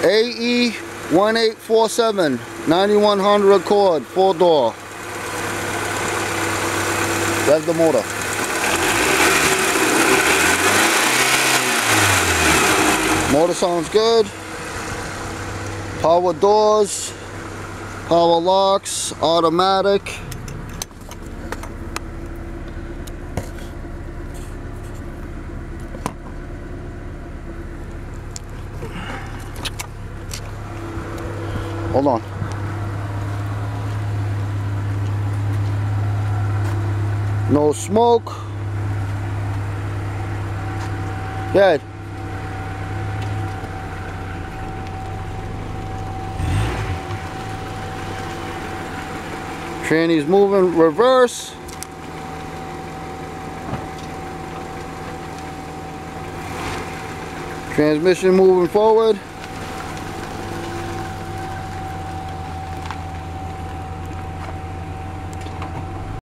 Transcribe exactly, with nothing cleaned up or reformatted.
A E one eight four seven, ninety-one Honda Accord, four door. Rev the motor. Motor sounds good. Power doors, power locks, automatic. Hold on. No smoke. Good. Tranny's moving reverse. Transmission moving forward.